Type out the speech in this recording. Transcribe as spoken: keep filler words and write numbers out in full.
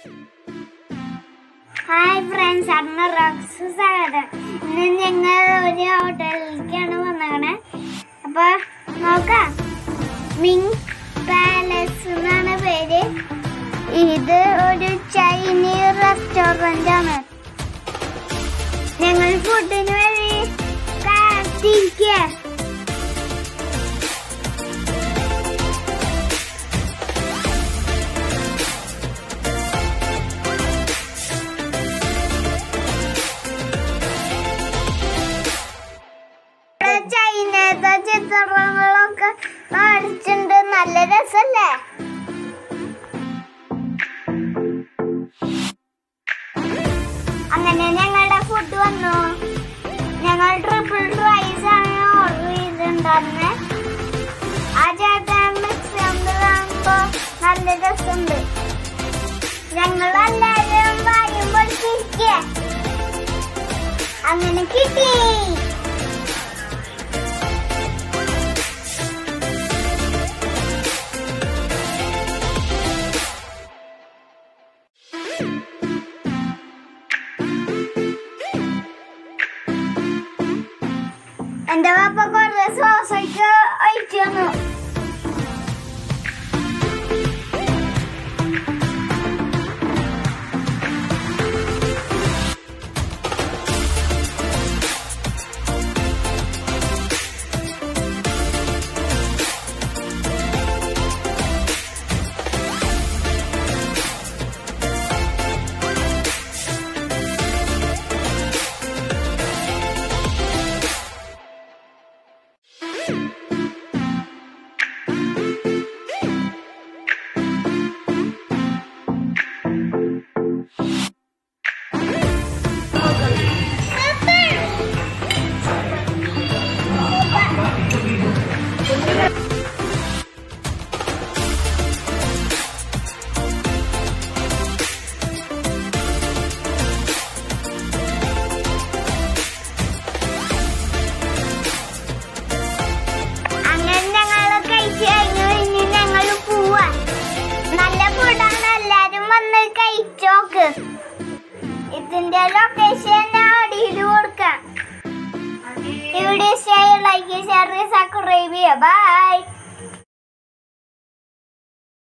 Hi friends, അന്ന് rocks സ്വാഗതം. ഇന്ന് ഞങ്ങൾ ഒരു ഹോട്ടലിലേക്കാണ് വന്നേക്കണേ. അപ്പൊ നോക്കാം. മിങ് പാലസ് എന്നാണ് പേര്. ഇത് ഒരു ചൈനീസ് റെസ്റ്റോറന്റ് ആണ്. ഞങ്ങൾ ഫുഡിന് വേണ്ടി കാത്തിരിക്കുക. ചൈനത്തെ ചിത്രങ്ങളൊക്കെ കാണിച്ചിട്ടുണ്ട്. നല്ല രസല്ലേ? അങ്ങനെ ഞങ്ങളുടെ ഫുഡ് വന്നു. ഞങ്ങൾ ട്രിപ്പിൾ റൈസ് ആണ് ഓർഡർ ചെയ്തിട്ടുണ്ടായിരുന്നെ. ആ ചേട്ടൻ മിക്സ് കാണുമ്പോ നല്ല രസമുണ്ട്. ഞങ്ങളെല്ലാരും വായുമ്പോൾ തിരിക്കുക. അങ്ങനെ കിട്ടി. എന്റെ പാപ്പ കുറേ സോസൊക്കെ ഒഴിച്ചു തന്നു. ഇതിന്റെ ലൊക്കേഷൻ അടിയിൽ കൊടുക്കാം. ഇവിടെ ലൈക്ക് ഷെയർ സബ്സ്ക്രൈബ് ചെയ്യുക. ബൈ.